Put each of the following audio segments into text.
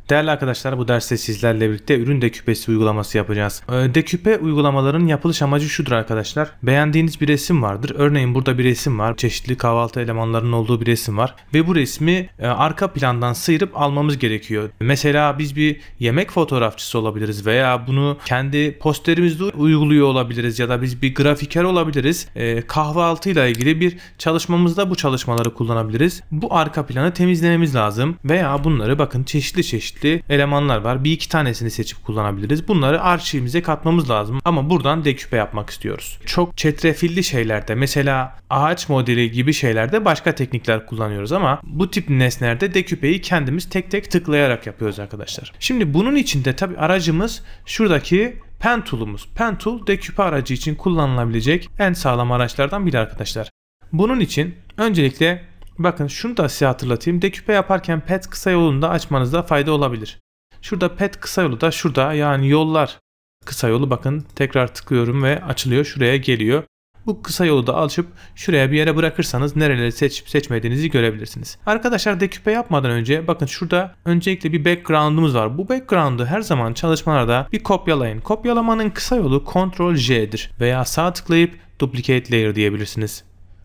Değerli arkadaşlar, bu derste sizlerle birlikte ürün deküpesi uygulaması yapacağız. Deküpe uygulamaların yapılış amacı şudur arkadaşlar. Beğendiğiniz bir resim vardır. Örneğin burada bir resim var. Çeşitli kahvaltı elemanlarının olduğu bir resim var. Ve bu resmi arka plandan sıyırıp almamız gerekiyor. Mesela biz bir yemek fotoğrafçısı olabiliriz veya bunu kendi posterimizde uyguluyor olabiliriz ya da biz bir grafiker olabiliriz. Kahvaltıyla ilgili bir çalışmamızda bu çalışmaları kullanabiliriz. Bu arka planı temizlememiz lazım veya bunları bakın çeşitli elemanlar var. Bir iki tanesini seçip kullanabiliriz. Bunları arşivimize katmamız lazım. Ama buradan deküpe yapmak istiyoruz. Çok çetrefilli şeylerde, mesela ağaç modeli gibi şeylerde başka teknikler kullanıyoruz ama bu tip nesnelerde deküpeyi kendimiz tek tek tıklayarak yapıyoruz arkadaşlar. Şimdi bunun için de tabi aracımız şuradaki Pen Tool'umuz. Pen Tool deküpe aracı için kullanılabilecek en sağlam araçlardan biri arkadaşlar. Bunun için öncelikle bakın şunu da size hatırlatayım. Deküpe yaparken pet kısa yolunu da açmanızda fayda olabilir. Şurada pet kısa yolu da şurada, yani yollar kısa yolu, bakın tekrar tıklıyorum ve açılıyor, şuraya geliyor. Bu kısa yolu da açıp şuraya bir yere bırakırsanız nereleri seçip seçmediğinizi görebilirsiniz. Arkadaşlar deküpe yapmadan önce bakın şurada öncelikle bir background'umuz var. Bu background'u her zaman çalışmalarda bir kopyalayın. Kopyalamanın kısa yolu Ctrl+J'dir veya sağ tıklayıp Duplicate Layer diyebilirsiniz.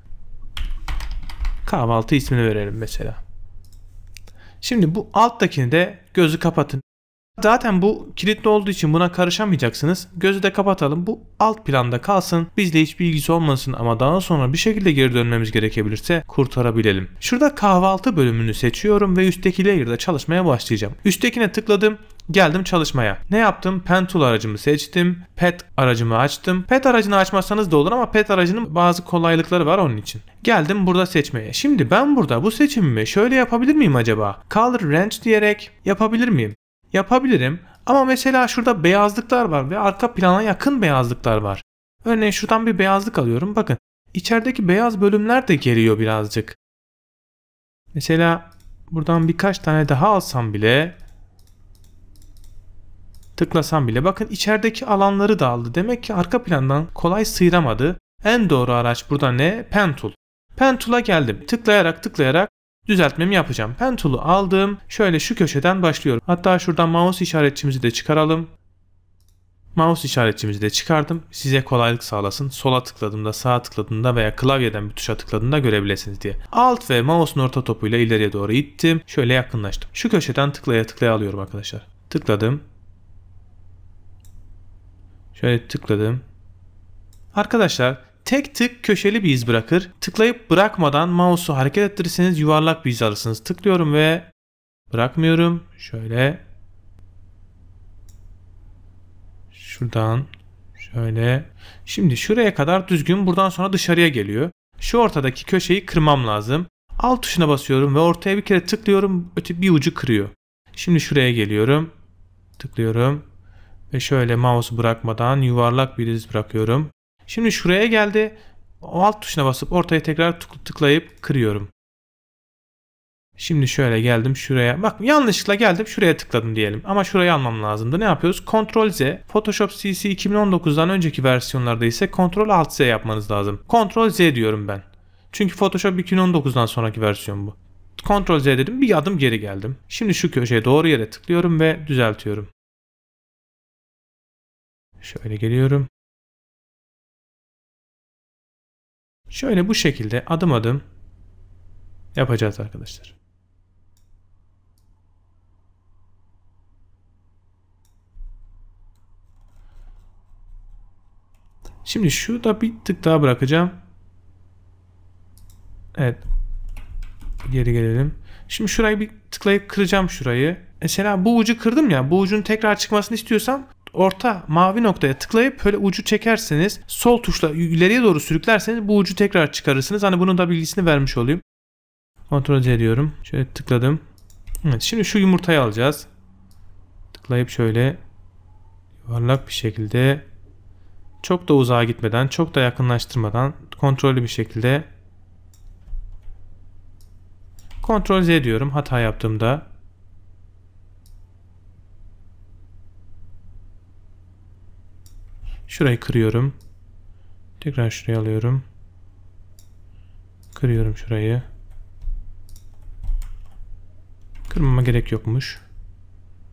Kahvaltı ismini verelim mesela. Şimdi bu alttakini de gözü kapatın. Zaten bu kilitli olduğu için buna karışamayacaksınız. Gözü de kapatalım. Bu alt planda kalsın. Bizle hiçbir ilgisi olmasın ama daha sonra bir şekilde geri dönmemiz gerekebilirse kurtarabilelim. Şurada kahvaltı bölümünü seçiyorum ve üstteki layer'da çalışmaya başlayacağım. Üsttekine tıkladım. Geldim çalışmaya. Ne yaptım? Pen Tool aracımı seçtim. Pet aracımı açtım. Pet aracını açmazsanız da olur ama pet aracının bazı kolaylıkları var onun için. Geldim burada seçmeye. Şimdi ben burada bu seçimimi şöyle yapabilir miyim acaba? Color Range diyerek yapabilir miyim? Yapabilirim ama mesela şurada beyazlıklar var ve arka plana yakın beyazlıklar var. Örneğin şuradan bir beyazlık alıyorum. Bakın içerideki beyaz bölümler de geliyor birazcık. Mesela buradan birkaç tane daha alsam bile, tıklasam bile bakın içerideki alanları da aldı. Demek ki arka plandan kolay sıyıramadı. En doğru araç burada ne? Pen Tool. Pen Tool'a geldim. Tıklayarak düzeltmemi yapacağım. Pen Tool'u aldım. Şöyle şu köşeden başlıyorum. Hatta şuradan mouse işaretçimizi de çıkaralım. Mouse işaretçimizi de çıkardım. Size kolaylık sağlasın. Sola tıkladığımda, sağa tıkladığımda veya klavyeden bir tuşa tıkladığımda görebilirsiniz diye. Alt ve mouse'un orta topuyla ileriye doğru ittim. Şöyle yakınlaştım. Şu köşeden tıklaya alıyorum arkadaşlar. Tıkladım. Şöyle tıkladım. Arkadaşlar tek tık köşeli bir iz bırakır. Tıklayıp bırakmadan mouse'u hareket ettirirseniz yuvarlak bir iz alırsınız. Tıklıyorum ve bırakmıyorum. Şöyle. Şuradan. Şöyle. Şimdi şuraya kadar düzgün. Buradan sonra dışarıya geliyor. Şu ortadaki köşeyi kırmam lazım. Alt tuşuna basıyorum ve ortaya bir kere tıklıyorum. Öte bir ucu kırıyor. Şimdi şuraya geliyorum. Tıklıyorum. Ve şöyle mouse'u bırakmadan yuvarlak bir iz bırakıyorum. Şimdi şuraya geldi. O alt tuşuna basıp ortaya tekrar tıklayıp kırıyorum. Şimdi şöyle geldim şuraya. Bak yanlışlıkla geldim şuraya tıkladım diyelim. Ama şurayı almam lazımdı. Ne yapıyoruz? Ctrl+Z. Photoshop CC 2019'dan önceki versiyonlarda ise Ctrl+Alt+Z yapmanız lazım. Ctrl+Z diyorum ben. Çünkü Photoshop 2019'dan sonraki versiyon bu. Ctrl+Z dedim, bir adım geri geldim. Şimdi şu köşeye doğru yere tıklıyorum ve düzeltiyorum. Şöyle geliyorum. Şöyle bu şekilde adım adım yapacağız arkadaşlar. Şimdi şurada bir tık daha bırakacağım. Evet. Geri gelelim. Şimdi şurayı bir tıklayıp kıracağım şurayı. Mesela bu ucu kırdım ya. Bu ucun tekrar çıkmasını istiyorsam orta mavi noktaya tıklayıp böyle ucu çekerseniz, sol tuşla ileriye doğru sürüklerseniz bu ucu tekrar çıkarırsınız. Hani bunun da bilgisini vermiş olayım. Ctrl+C diyorum. Şöyle tıkladım. Evet, şimdi şu yumurtayı alacağız. Tıklayıp şöyle yuvarlak bir şekilde, çok da uzağa gitmeden, çok da yakınlaştırmadan, kontrollü bir şekilde Ctrl+Z diyorum hata yaptığımda. Şurayı kırıyorum. Tekrar şuraya alıyorum. Kırıyorum şurayı. Kırmama gerek yokmuş.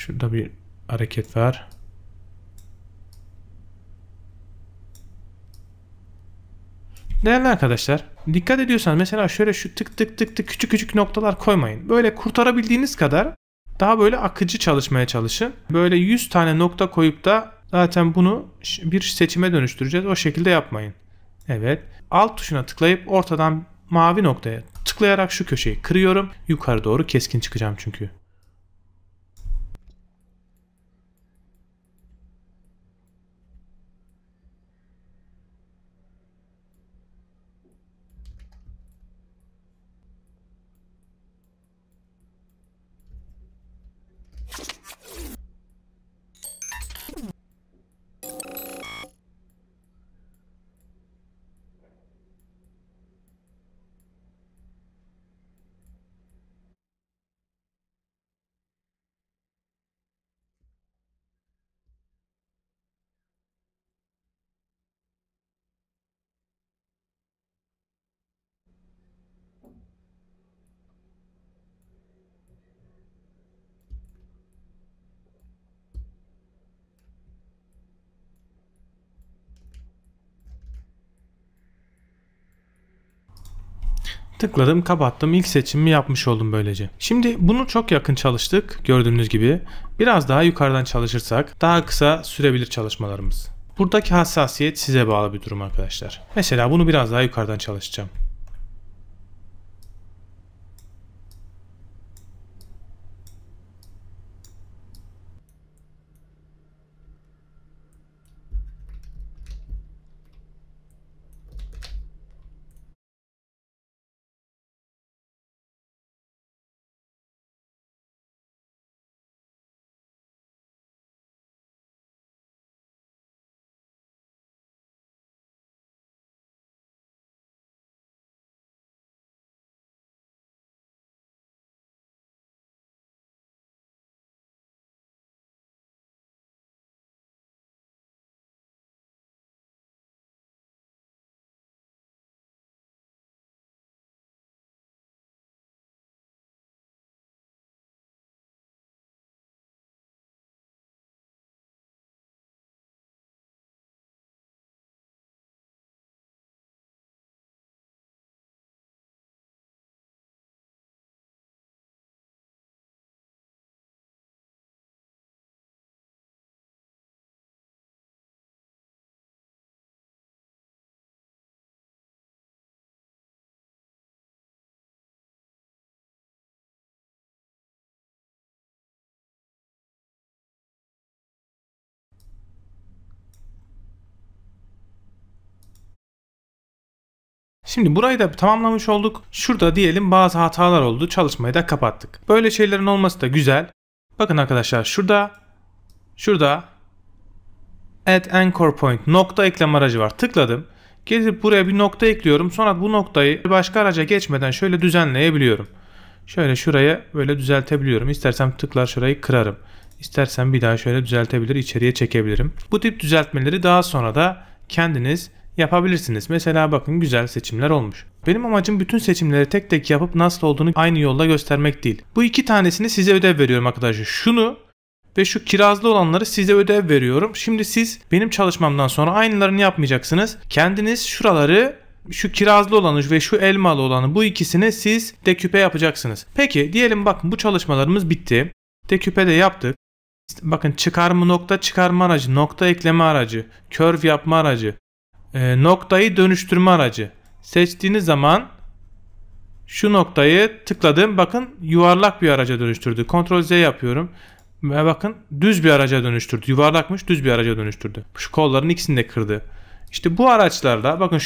Şurada bir hareket var. Değerli arkadaşlar, dikkat ediyorsanız mesela şöyle şu tık tık tık tık küçük küçük noktalar koymayın. Böyle kurtarabildiğiniz kadar daha böyle akıcı çalışmaya çalışın. Böyle 100 tane nokta koyup da zaten bunu bir seçime dönüştüreceğiz. O şekilde yapmayın. Evet. Alt tuşuna tıklayıp ortadan mavi noktaya tıklayarak şu köşeyi kırıyorum. Yukarı doğru keskin çıkacağım çünkü. Tıkladım, kapattım. İlk seçimimi yapmış oldum böylece. Şimdi bunu çok yakın çalıştık gördüğünüz gibi. Biraz daha yukarıdan çalışırsak daha kısa sürebilir çalışmalarımız. Buradaki hassasiyet size bağlı bir durum arkadaşlar. Mesela bunu biraz daha yukarıdan çalışacağım. Şimdi burayı da tamamlamış olduk. Şurada diyelim bazı hatalar oldu. Çalışmayı da kapattık. Böyle şeylerin olması da güzel. Bakın arkadaşlar şurada Add Anchor Point nokta ekleme aracı var. Tıkladım. Gelip buraya bir nokta ekliyorum. Sonra bu noktayı başka araca geçmeden şöyle düzenleyebiliyorum. Şöyle şuraya böyle düzeltebiliyorum. İstersem tıklar şurayı kırarım. İstersem bir daha şöyle düzeltebilir, içeriye çekebilirim. Bu tip düzeltmeleri daha sonra da kendiniz yapabilirsiniz. Mesela bakın güzel seçimler olmuş. Benim amacım bütün seçimleri tek tek yapıp nasıl olduğunu aynı yolda göstermek değil. Bu iki tanesini size ödev veriyorum arkadaşlar. Şunu ve şu kirazlı olanları size ödev veriyorum. Şimdi siz benim çalışmamdan sonra aynılarını yapmayacaksınız. Kendiniz şuraları, şu kirazlı olanı ve şu elmalı olanı, bu ikisini siz deküpe yapacaksınız. Peki diyelim bakın bu çalışmalarımız bitti. Deküpe de yaptık. Bakın nokta çıkarma aracı, nokta ekleme aracı, curve yapma aracı, noktayı dönüştürme aracı. Seçtiğiniz zaman şu noktayı tıkladım. Bakın yuvarlak bir araca dönüştürdü. Ctrl Z yapıyorum. Ve bakın düz bir araca dönüştürdü. Yuvarlakmış, düz bir araca dönüştürdü. Şu kolların ikisini de kırdı. İşte bu araçlarda bakın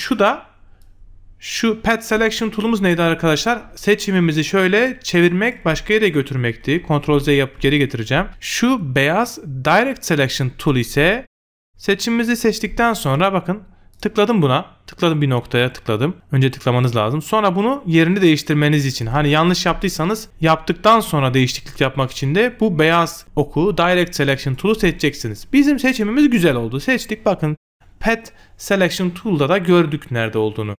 şu Path Selection tool'umuz neydi arkadaşlar? Seçimimizi şöyle çevirmek, başka yere götürmekti. Ctrl Z yapıp geri getireceğim. Şu beyaz Direct Selection tool ise seçimimizi seçtikten sonra bakın tıkladım buna. Tıkladım, bir noktaya tıkladım. Önce tıklamanız lazım. Sonra bunu yerini değiştirmeniz için. Hani yanlış yaptıysanız yaptıktan sonra değişiklik yapmak için de bu beyaz oku Direct Selection tool'u seçeceksiniz. Bizim seçimimiz güzel oldu. Seçtik, bakın Path Selection tool'da da gördük nerede olduğunu.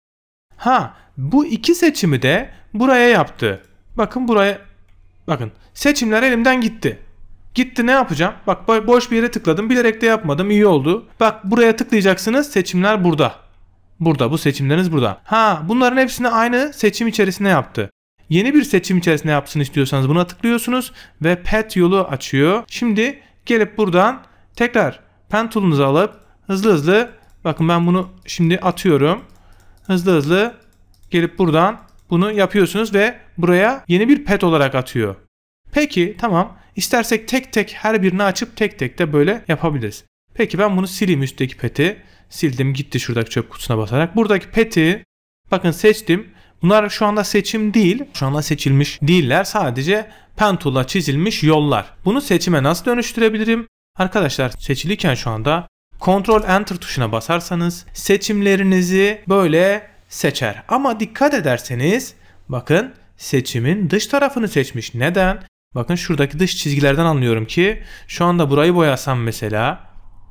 Bu iki seçimi de buraya yaptı. Bakın buraya, bakın seçimler elimden gitti. Gitti, ne yapacağım? Bak boş bir yere tıkladım. Bilerek de yapmadım. İyi oldu. Bak buraya tıklayacaksınız. Seçimler burada. Burada, bu seçimleriniz burada. Bunların hepsini aynı seçim içerisinde yaptı. Yeni bir seçim içerisinde yapsın istiyorsanız buna tıklıyorsunuz ve pet yolu açıyor. Şimdi gelip buradan tekrar pen tool'unuzu alıp hızlı bakın ben bunu şimdi atıyorum. Hızlı gelip buradan bunu yapıyorsunuz ve buraya yeni bir pet olarak atıyor. Peki tamam. İstersek tek tek her birini açıp tek tek de böyle yapabiliriz. Peki ben bunu sileyim, üstteki peti. Sildim, gitti şuradaki çöp kutusuna basarak. Buradaki peti bakın seçtim. Bunlar şu anda seçim değil. Şu anda seçilmiş değiller. Sadece pen tool'la çizilmiş yollar. Bunu seçime nasıl dönüştürebilirim? Arkadaşlar seçiliyken şu anda Ctrl Enter tuşuna basarsanız seçimlerinizi böyle seçer. Ama dikkat ederseniz bakın seçimin dış tarafını seçmiş. Neden? Bakın şuradaki dış çizgilerden anlıyorum ki şu anda burayı boyasam mesela.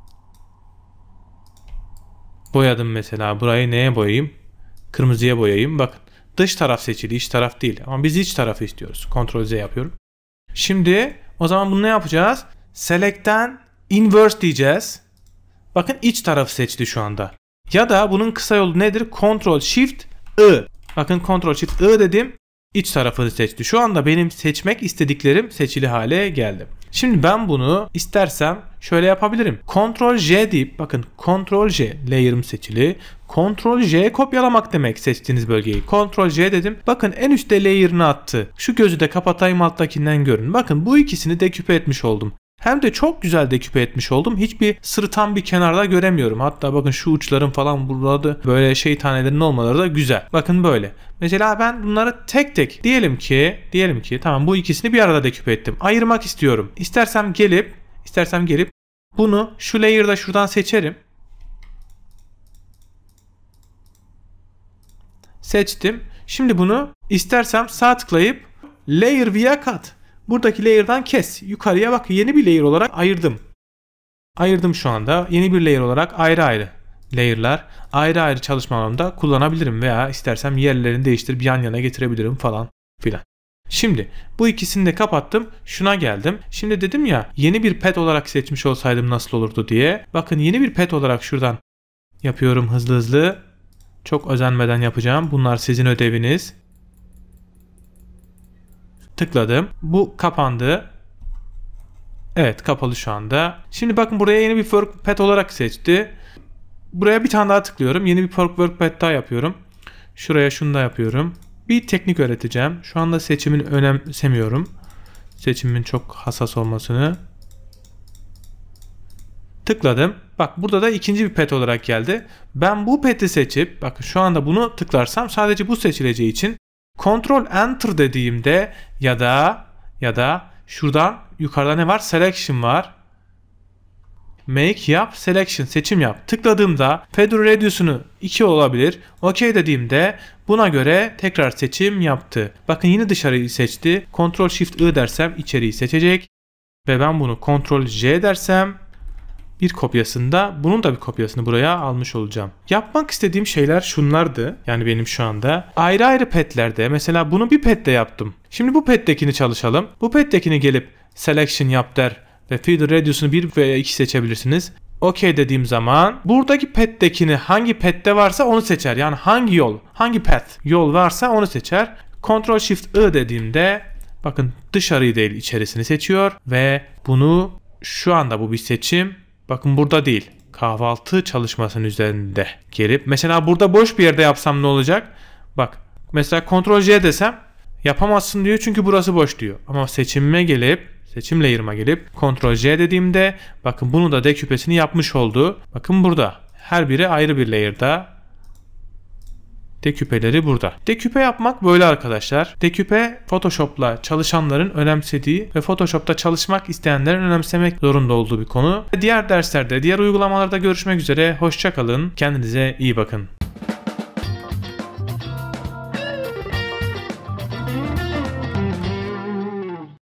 Boyadım mesela. Burayı neye boyayayım? Kırmızıya boyayayım. Bakın dış taraf seçili, iç taraf değil. Ama biz iç tarafı istiyoruz. Ctrl Z yapıyorum. Şimdi o zaman bunu ne yapacağız? Select'ten Inverse diyeceğiz. Bakın iç tarafı seçti şu anda. Ya da bunun kısa yolu nedir? Ctrl Shift I. Bakın Ctrl Shift I dedim. İç tarafını seçti. Şu anda benim seçmek istediklerim seçili hale geldi. Şimdi ben bunu istersem şöyle yapabilirim. Ctrl J deyip bakın Ctrl J, layer'ım seçili. Ctrl J kopyalamak demek seçtiğiniz bölgeyi. Ctrl J dedim. Bakın en üstte layer'ını attı. Şu gözü de kapatayım, alttakinden görün. Bakın bu ikisini deküpe etmiş oldum. Hem de çok güzel deküpe etmiş oldum. Hiçbir sırıtan bir kenarda göremiyorum. Hatta bakın şu uçların falan burada böyle şey tanelerinin olmaları da güzel. Bakın böyle. Mesela ben bunları tek tek diyelim ki tamam bu ikisini bir arada deküpe ettim. Ayırmak istiyorum. İstersem gelip bunu şu layer'da şuradan seçerim. Seçtim. Şimdi bunu istersem sağ tıklayıp Layer via Cut. Buradaki layer'dan kes. Yukarıya bak, yeni bir layer olarak ayırdım. Ayırdım şu anda. Yeni bir layer olarak ayrı layer'lar ayrı çalışma alanında kullanabilirim veya istersem yerlerini değiştirip yan yana getirebilirim falan filan. Şimdi bu ikisini de kapattım. Şuna geldim. Şimdi dedim ya yeni bir pet olarak seçmiş olsaydım nasıl olurdu diye. Bakın yeni bir pet olarak şuradan yapıyorum hızlı. Çok özenmeden yapacağım. Bunlar sizin ödeviniz. Tıkladım. Bu kapandı. Evet, kapalı şu anda. Şimdi bakın buraya yeni bir work pet olarak seçti. Buraya bir tane daha tıklıyorum. Yeni bir work pet daha yapıyorum. Şuraya şunu da yapıyorum. Bir teknik öğreteceğim. Şu anda seçimin önemsemiyorum. Seçimin çok hassas olmasını. Tıkladım. Bak burada da ikinci bir pet olarak geldi. Ben bu pet'i seçip bakın şu anda bunu tıklarsam sadece bu seçileceği için Ctrl Enter dediğimde ya da şuradan yukarıda ne var? Selection var. Make yap, selection, seçim yap. Tıkladığımda Feather Radius'unu 2 olabilir. OK dediğimde buna göre tekrar seçim yaptı. Bakın yine dışarıyı seçti. Ctrl Shift I dersem içeriği seçecek. Ve ben bunu Ctrl J dersem bunun da bir kopyasını buraya almış olacağım. Yapmak istediğim şeyler şunlardı. Yani benim şu anda ayrı petlerde mesela bunu bir pette yaptım. Şimdi bu pettekini çalışalım. Bu pettekini gelip selection yap der ve feather radius'unu 1 veya 2 seçebilirsiniz. OK dediğim zaman buradaki pettekini hangi pette varsa onu seçer. Yani hangi yol varsa onu seçer. Ctrl Shift I dediğimde bakın dışarıyı değil içerisini seçiyor ve bunu şu anda bu bir seçim. Bakın burada değil. Kahvaltı çalışmasının üzerinde gelip mesela burada boş bir yerde yapsam ne olacak? Bak mesela Ctrl J desem yapamazsın diyor çünkü burası boş diyor. Ama seçim layer'ıma gelip Ctrl J dediğimde bakın bunu da deküpesini yapmış oldu. Bakın burada her biri ayrı bir layer'da. Deküpeleri burada. Deküpe yapmak böyle arkadaşlar. Deküpe Photoshop'la çalışanların önemsediği ve Photoshop'ta çalışmak isteyenlerin önemsemek zorunda olduğu bir konu. Diğer derslerde, diğer uygulamalarda görüşmek üzere. Hoşça kalın. Kendinize iyi bakın.